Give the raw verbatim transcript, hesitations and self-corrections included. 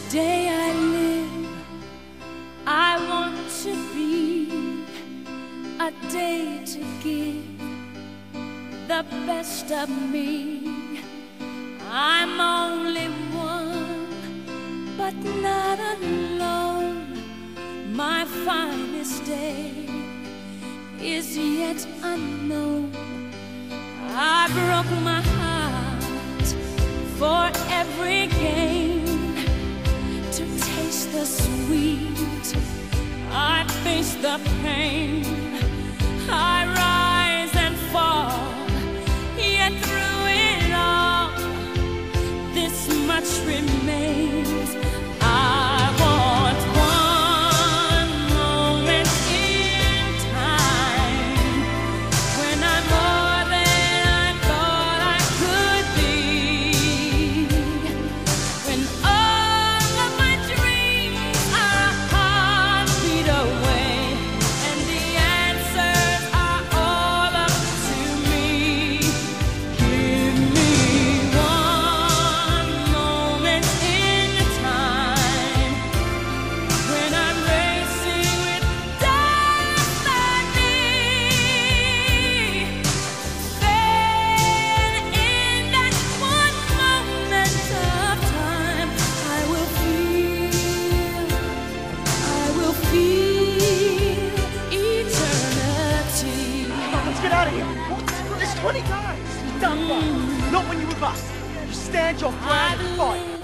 day I live, I want to be a day to give the best of me. I'm only one, but not alone. My finest day is yet unknown. I broke my heart for every gain, to taste the sweet, I face the pain. I rise and fall, yet through it all, this much remains. I want one moment in time when I'm more than I thought I could be, when all of my dreams are a heartbeat away, and the answers are all up to me. Give me one moment in time when I'm racing with destiny. Then in that one moment of time, I will feel, I will feel eternity. Let's get out of here. What? There's twenty guys. You've done wrong. Not when you're with us. You stand your ground and fight.